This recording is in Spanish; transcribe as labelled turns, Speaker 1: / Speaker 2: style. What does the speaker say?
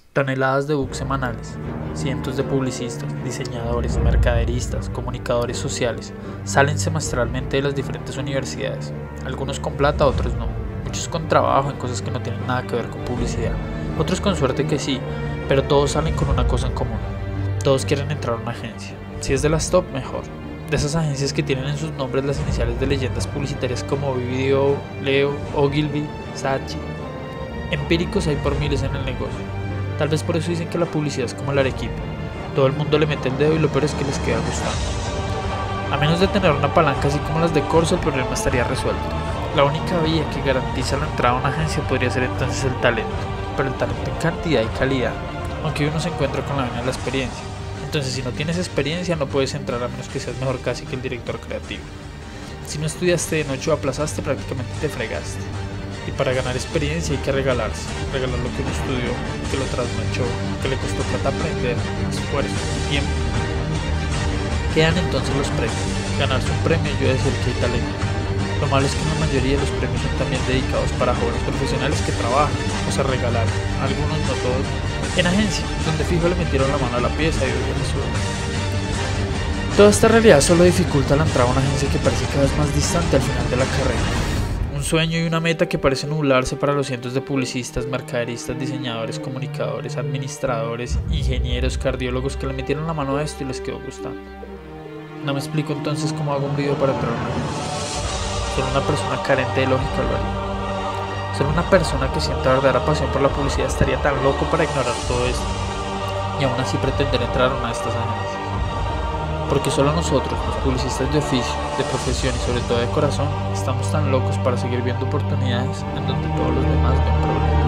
Speaker 1: Toneladas de books semanales, cientos de publicistas, diseñadores, mercaderistas, comunicadores sociales salen semestralmente de las diferentes universidades, algunos con plata, otros no, muchos con trabajo en cosas que no tienen nada que ver con publicidad, otros con suerte que sí, pero todos salen con una cosa en común, todos quieren entrar a una agencia, si es de las top mejor, de esas agencias que tienen en sus nombres las iniciales de leyendas publicitarias como BBDO, Leo, Ogilvy, Saatchi. Empíricos hay por miles en el negocio. Tal vez por eso dicen que la publicidad es como el arequipe. Todo el mundo le mete el dedo y lo peor es que les queda gustando. A menos de tener una palanca así como las de Corso, el problema estaría resuelto. La única vía que garantiza la entrada a una agencia podría ser entonces el talento, pero el talento en cantidad y calidad, aunque uno se encuentra con la vena de la experiencia. Entonces si no tienes experiencia no puedes entrar a menos que seas mejor casi que el director creativo. Si no estudiaste de noche o aplazaste, prácticamente te fregaste. Y para ganar experiencia hay que regalar lo que uno estudió, que lo trasnochó, que le costó plata aprender, esfuerzo, tiempo. Quedan entonces los premios. Ganarse un premio ayuda a decir que hay talento. Lo malo es que la mayoría de los premios son también dedicados para jóvenes profesionales que trabajan o se regalaron, algunos no todos, en agencia, donde fijo le metieron la mano a la pieza y hoy resuelve. Toda esta realidad solo dificulta la entrada a una agencia que parece cada vez más distante al final de la carrera. Un sueño y una meta que parece nublarse para los cientos de publicistas, mercaderistas, diseñadores, comunicadores, administradores, ingenieros, cardiólogos que le metieron la mano a esto y les quedó gustando. No me explico entonces cómo hago un video para entrar a una agencia. Solo una persona carente de lógica lo haría. Solo una persona que sienta verdadera pasión por la publicidad estaría tan loco para ignorar todo esto y aún así pretender entrar a una de estas agencias. Porque solo nosotros, los publicistas de oficio, de profesión y sobre todo de corazón, estamos tan locos para seguir viendo oportunidades en donde todos los demás ven problemas.